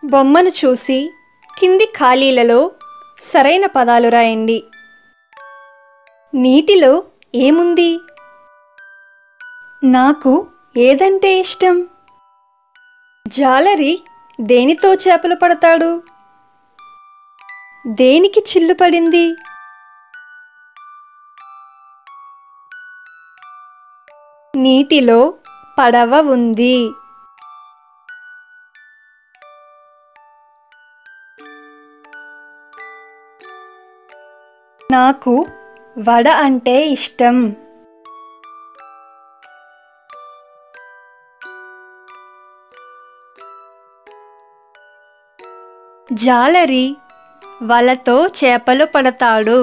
బొమ్మను చూసి కింది ఖాళీలలో సరైన పదాలు రాయండి. నీటిలో ఏముంది? నాకు ఏదంటే ఇష్టం? జాలరి దేనితో చేపలు పడతాడు? దేనికి చిల్లు పడింది? నీటిలో పడవ ఉంది. నాకు వడ అంటే ఇష్టం. జాలరి వలతో చేపలు పడతాడు.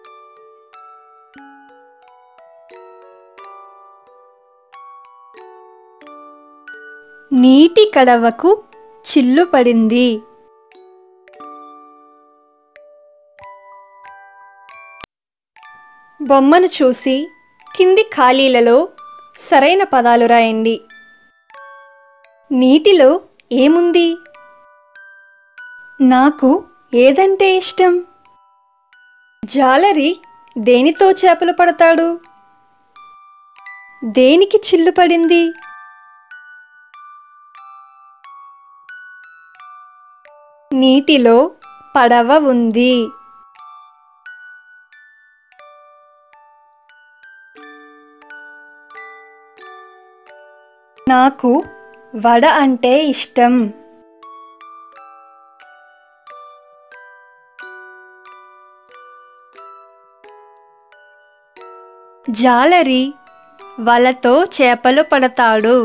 నీటి కడవకు చిల్లు పడింది. బొమ్మను చూసి కింది ఖాళీలలో సరైన పదాలు రాయండి. నీటిలో ఏముంది? నాకు ఏదంటే ఇష్టం? జాలరి దేనితో చేపలు పడతాడు? దేనికి చిల్లు పడింది? నీటిలో పడవ ఉంది. నాకు వడ అంటే ఇష్టం. జాలరి వలతో చేపలు పడతాడు.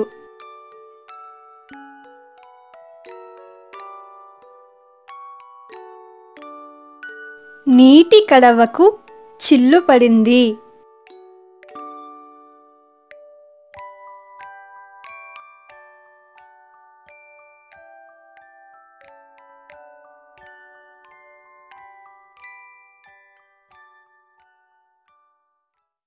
నీటి కడవకు చిల్లు పడింది.